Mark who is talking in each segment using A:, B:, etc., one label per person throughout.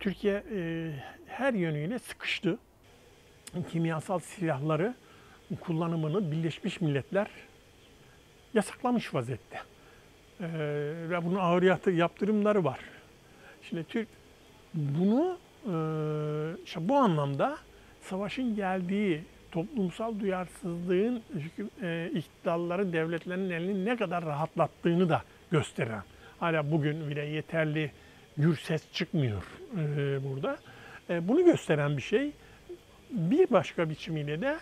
A: Türkiye her yönüyle sıkıştı. Kimyasal silahları kullanımını Birleşmiş Milletler yasaklamış vaziyette. Ve bunun ağır yaptırımları var. Şimdi bunu işte bu anlamda savaşın geldiği toplumsal duyarsızlığın iktidarların, devletlerin elini ne kadar rahatlattığını da gösteren. Hala bugün bile yeterli gür ses çıkmıyor burada. Bunu gösteren bir şey. Bir başka biçimiyle de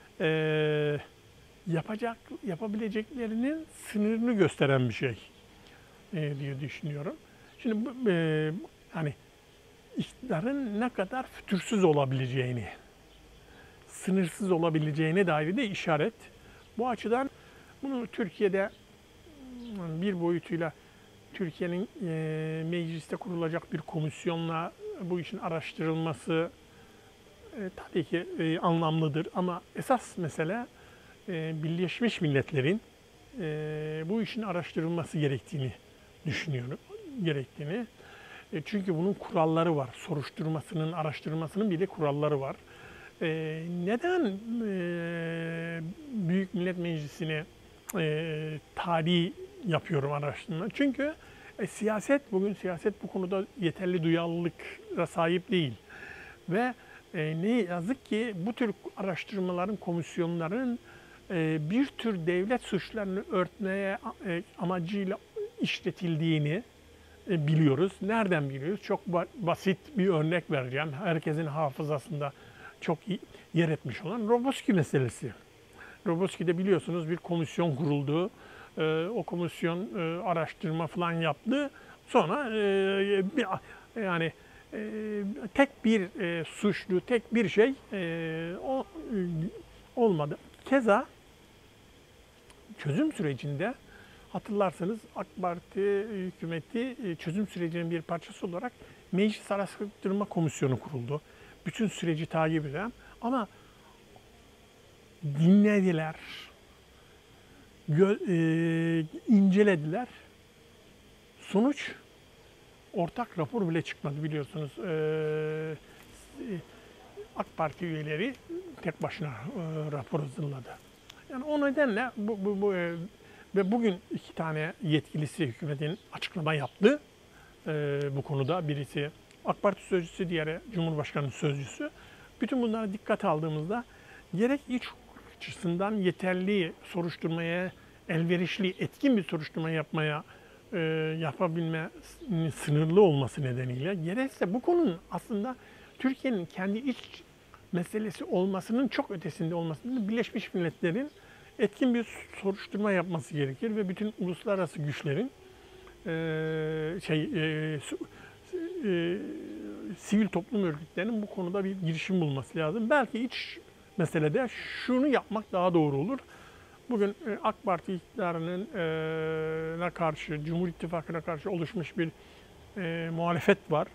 A: yapabileceklerinin sınırını gösteren bir şey diye düşünüyorum. Şimdi hani iktidarın ne kadar fütursuz olabileceğini, sınırsız olabileceğine dair de işaret. Bu açıdan bunu Türkiye'de bir boyutuyla Türkiye'nin mecliste kurulacak bir komisyonla bu işin araştırılması tabii ki anlamlıdır. Ama esas mesele Birleşmiş Milletler'in bu işin araştırılması gerektiğini düşünüyorum. Çünkü bunun kuralları var. Soruşturmasının, araştırmasının bile kuralları var. Neden Büyük Millet Meclisi'ne tali yapıyorum araştırma? Çünkü bugün siyaset bu konuda yeterli duyarlılığa sahip değil. Ve ne yazık ki bu tür araştırmaların, komisyonların bir tür devlet suçlarını örtmeye amacıyla işletildiğini biliyoruz. Nereden biliyoruz? Çok basit bir örnek vereceğim. Herkesin hafızasında çok yer etmiş olan Roboski meselesi. Roboski'de biliyorsunuz bir komisyon kuruldu. O komisyon araştırma falan yaptı. Sonra yani tek bir suçlu, tek bir şey olmadı. Keza çözüm sürecinde hatırlarsanız AK Parti hükümeti çözüm sürecinin bir parçası olarak Meclis Araştırma Komisyonu kuruldu. Bütün süreci takip eden ama dinlediler, incelediler. Sonuç ortak rapor bile çıkmadı biliyorsunuz. AK Parti üyeleri tek başına rapor hazırladı. Yani o nedenle ve bugün iki tane yetkilisi hükümetin açıklama yaptı bu konuda. Birisi AK Parti sözcüsü, diğeri Cumhurbaşkanı sözcüsü. Bütün bunlara dikkat aldığımızda gerek iç açısından yeterli soruşturmaya, elverişli, etkin bir soruşturma yapabilme sınırlı olması nedeniyle gerekse bu konunun aslında Türkiye'nin kendi iç meselesi olmasının çok ötesinde olmasının Birleşmiş Milletler'in etkin bir soruşturma yapması gerekir ve bütün uluslararası güçlerin sivil toplum örgütlerinin bu konuda bir girişim bulması lazım. Belki iç meselede şunu yapmak daha doğru olur. Bugün AK Parti iktidarına karşı, Cumhur İttifakı'na karşı oluşmuş bir muhalefet var.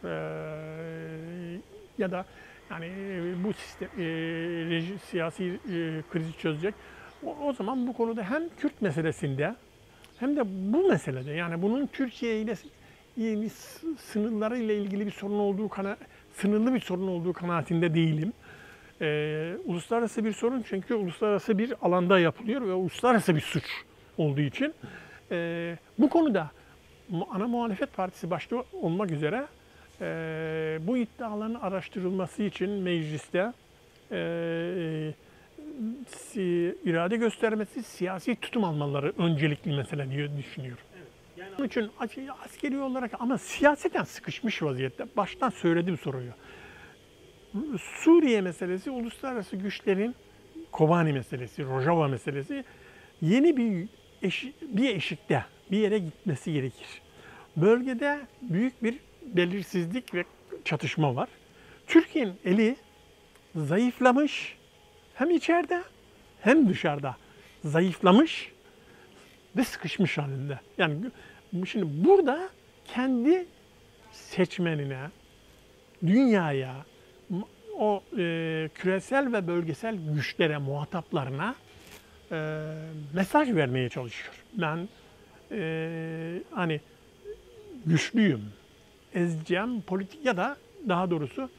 A: Ya da yani bu sistem siyasi krizi çözecek. O zaman bu konuda hem Kürt meselesinde hem de bu meselede yani bunun Türkiye ile sınırları ile ilgili bir sorun sınırlı bir sorun olduğu kanaatinde değilim. Uluslararası bir sorun çünkü uluslararası bir alanda yapılıyor ve uluslararası bir suç olduğu için bu konuda ana muhalefet partisi başta olmak üzere bu iddiaların araştırılması için mecliste irade göstermesi, siyasi tutum almaları öncelikli mesele diye düşünüyorum. Evet, onun için askeri olarak ama siyaseten sıkışmış vaziyette. Baştan söyledim soruyu. Suriye meselesi, uluslararası güçlerin Kobani meselesi, Rojava meselesi yeni bir eşikte bir yere gitmesi gerekir. Bölgede büyük bir belirsizlik ve çatışma var. Türkiye'nin eli zayıflamış, hem içeride hem dışarıda zayıflamış ve sıkışmış halinde. Yani şimdi burada kendi seçmenine, dünyaya, o küresel ve bölgesel güçlere, muhataplarına mesaj vermeye çalışıyor. Ben hani güçlüyüm, ezeceğim, politik ya da daha doğrusu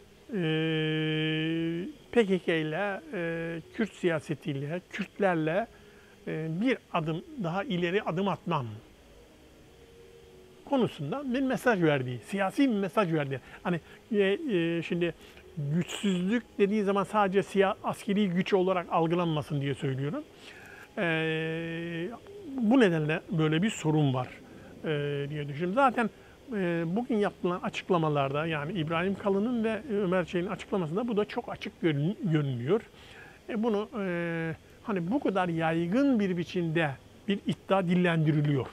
A: PKK ile, Kürt siyasetiyle, Kürtlerle bir adım daha ileri adım atmam konusunda bir mesaj verdiği, siyasi bir mesaj verdi. Hani şimdi güçsüzlük dediği zaman sadece askeri güç olarak algılanmasın diye söylüyorum. Bu nedenle böyle bir sorun var diye düşünüyorum. Zaten bugün yapılan açıklamalarda, yani İbrahim Kalın'ın ve Ömer Çelik'in açıklamasında bu da çok açık görünüyor. Bunu hani bu kadar yaygın bir biçimde bir iddia dillendiriliyor.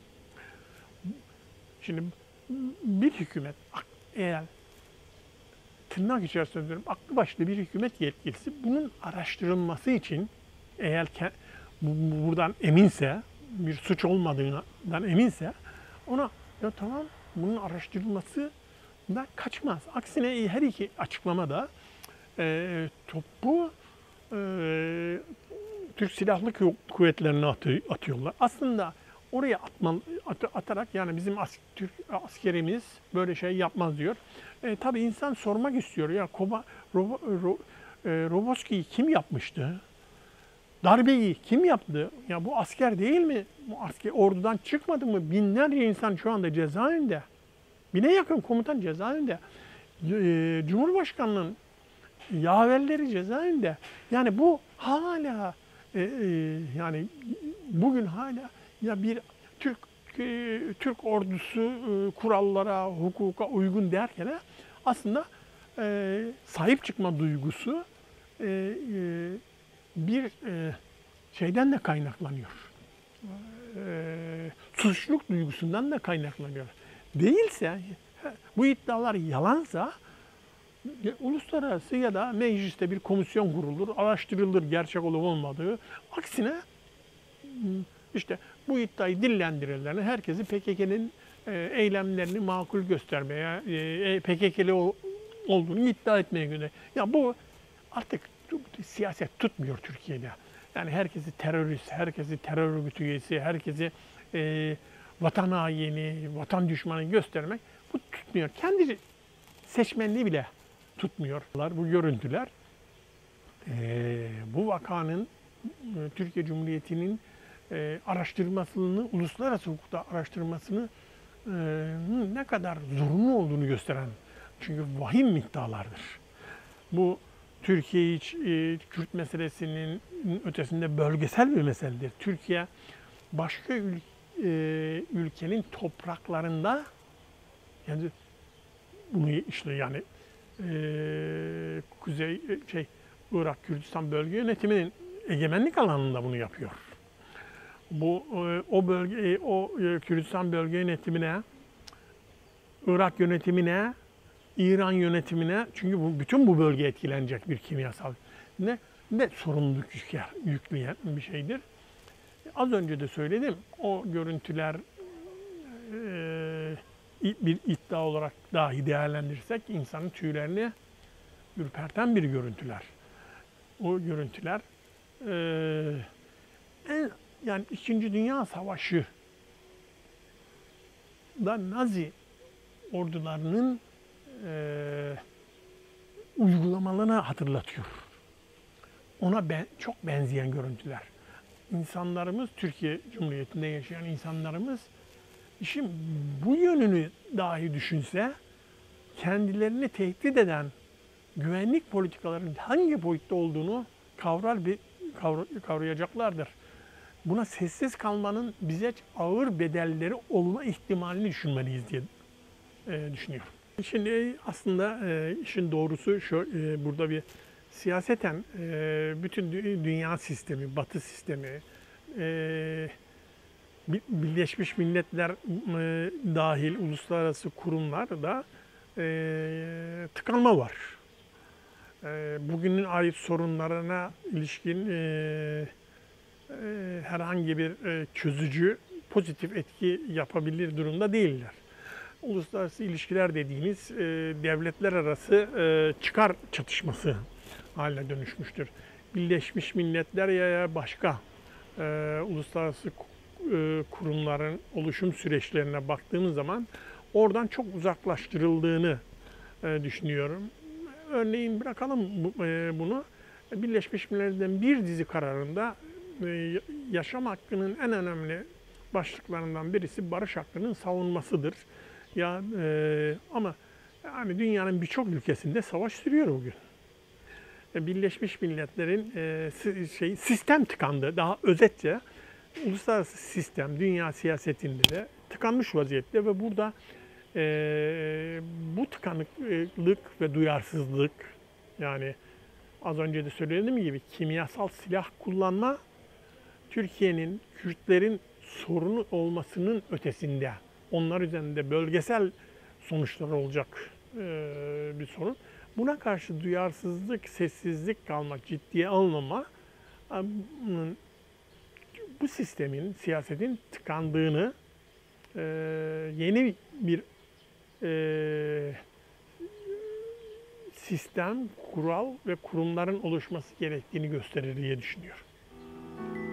A: Şimdi bir hükümet eğer tırnak içerisinde diyorum aklı başlı bir hükümet yetkilisi bunun araştırılması için eğer buradan eminse, bir suç olmadığından eminse ona ya tamam bunun araştırılmasından kaçmaz. Aksine her iki açıklamada topu Türk Silahlı Kuvvetleri'ne atıyorlar. Aslında oraya atarak yani bizim Türk askerimiz böyle şey yapmaz diyor. Tabii insan sormak istiyor ya Roboski'yi kim yapmıştı? Darbeyi kim yaptı? Ya bu asker değil mi? Bu asker ordudan çıkmadı mı? Binlerce insan şu anda cezaevinde. Bine yakın komutan cezaevinde. Cumhurbaşkanının yaverleri cezaevinde. Yani bu hala yani bugün hala ya bir Türk ordusu kurallara, hukuka uygun derken aslında sahip çıkma duygusu bir şeyden de kaynaklanıyor. Suçluluk duygusundan da kaynaklanıyor. Değilse, bu iddialar yalansa uluslararası ya da mecliste bir komisyon kurulur, araştırılır gerçek olup olmadığı. Aksine işte bu iddiayı dillendirenlerin herkesi PKK'nın eylemlerini makul göstermeye, PKK'li olduğunu iddia etmeye göre. Ya bu artık siyaset tutmuyor Türkiye'de. Yani herkesi terörist, herkesi terör örgütü üyesi, herkesi vatan haini, vatan düşmanı göstermek bu tutmuyor. Kendi seçmenliği bile tutmuyor. Bu görüntüler bu vakanın Türkiye Cumhuriyeti'nin araştırmasını, uluslararası hukukta araştırmasını ne kadar zorunlu olduğunu gösteren, çünkü vahim iddialardır. Bu Türkiye hiç Kürt meselesinin ötesinde bölgesel bir meseledir. Türkiye başka ülkenin topraklarında, yani bunu işte yani Irak Kürdistan bölge yönetiminin egemenlik alanında bunu yapıyor. Bu Kürdistan bölge yönetimine, Irak yönetimine, İran yönetimine, çünkü bütün bu bölge etkilenecek bir kimyasal ne sorumluluk yükleyen bir şeydir. Az önce de söyledim, o görüntüler bir iddia olarak dahi değerlendirirsek insanın tüylerini ürperten bir görüntüler. O görüntüler yani İkinci Dünya Savaşı da Nazi ordularının uygulamalarını hatırlatıyor. Ona çok benzeyen görüntüler. İnsanlarımız, Türkiye Cumhuriyeti'nde yaşayan insanlarımız işin bu yönünü dahi düşünse kendilerini tehdit eden güvenlik politikalarının hangi boyutta olduğunu kavrayacaklardır. Buna sessiz kalmanın bize ağır bedelleri olma ihtimalini düşünmeliyiz diye düşünüyorum. Şimdi aslında işin doğrusu şu, burada bir siyaseten bütün dünya sistemi, Batı sistemi, Birleşmiş Milletler dahil uluslararası kurumlarda tıkanma var. Bugünün ait sorunlarına ilişkin herhangi bir çözücü, pozitif etki yapabilir durumda değiller. Uluslararası ilişkiler dediğimiz devletler arası çıkar çatışması haline dönüşmüştür. Birleşmiş Milletler ya başka uluslararası kurumların oluşum süreçlerine baktığımız zaman oradan çok uzaklaştırıldığını düşünüyorum. Örneğin bırakalım bunu. Birleşmiş Milletler'den bir dizi kararında yaşam hakkının en önemli başlıklarından birisi barış hakkının savunmasıdır. Ya ama yani dünyanın birçok ülkesinde savaş sürüyor bugün. Birleşmiş Milletler'in sistem tıkandı. Daha özetçe uluslararası sistem, dünya siyasetinde de tıkanmış vaziyette ve burada bu tıkanıklık ve duyarsızlık, yani az önce de söylediğim gibi kimyasal silah kullanma Türkiye'nin, Kürtlerin sorunu olmasının ötesinde, onlar üzerinde bölgesel sonuçları olacak bir sorun. Buna karşı duyarsızlık, sessizlik kalmak, ciddiye almama bu sistemin, siyasetin tıkandığını, yeni bir sistem, kural ve kurumların oluşması gerektiğini gösterir diye düşünüyorum.